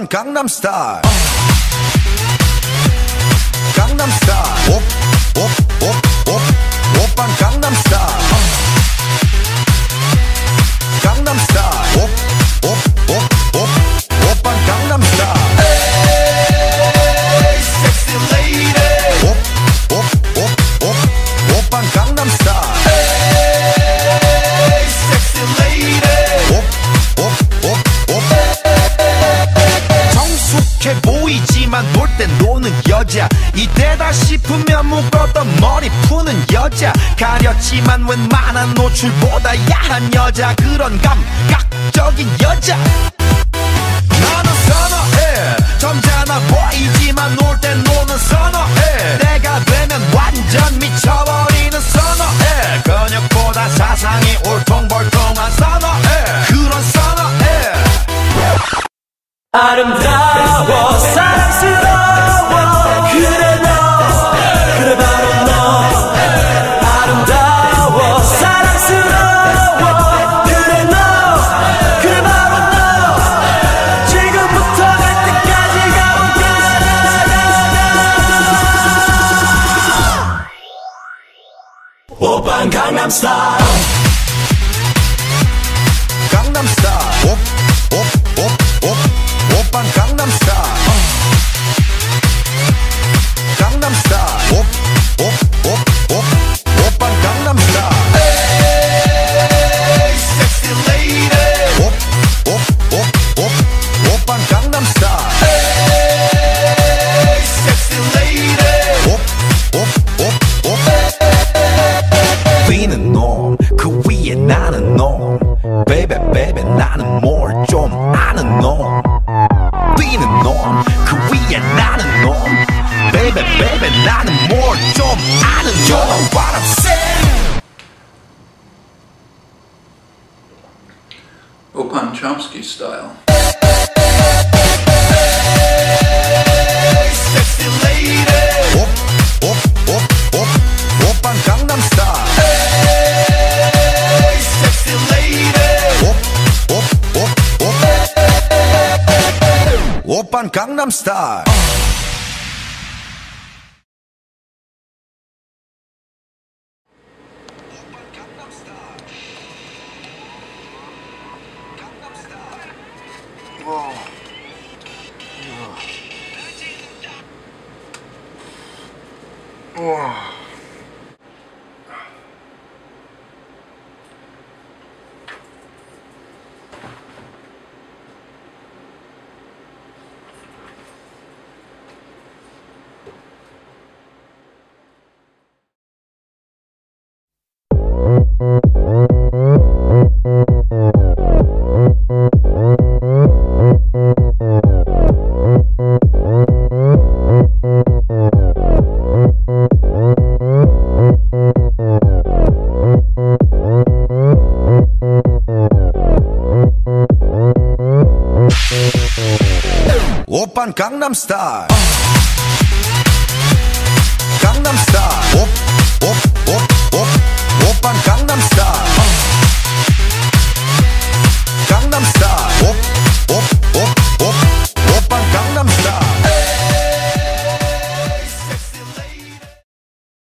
오빤 강남스타일 강남스타일 오빤 강남스타일 강남스타일 오빤 강남스타일 에이 섹시 레이디 오빤 강남스타일 에이 섹시 레이디 정숙해 보이지만 놀 땐 노는 여자 이때다 싶으면 묶었던 머리 푸는 여자 가렸지만 웬만한 노출보다 야한 여자 그런 감각적인 여자 나는 선어해 점잖아 보이지만 놀 땐 노는 선어해 내가 되면 완전 미쳐버리는 선어해 근육보다 사상이 울퉁불퉁한 선어해 그런 선어해 아름다워 사랑스러워 그래 너 그래 바로 너 아름다워 사랑스러워 그래 너 그래 바로 너 지금부터 갈 때까지 가볼게 오빤 강남스타일 강남스타일 오빤 강남스타일 강남스타일 오빤 강남스타일 에이 섹시 레이디 오빤 강남스타일 에이 섹시 레이디 위는 놈 그 위에 나는 놈 베이베 베이베 나는 뭘 좀 아는 놈 뛰는 놈 그 위에 나는 놈 베이베 베이베 나는 뭘 좀 아는 놈 You know what I'm saying Opan Chomsky style. Sexy lady 오빤 강남스타일 Sexy lady 오빤 강남스타일 오빤 강남스타일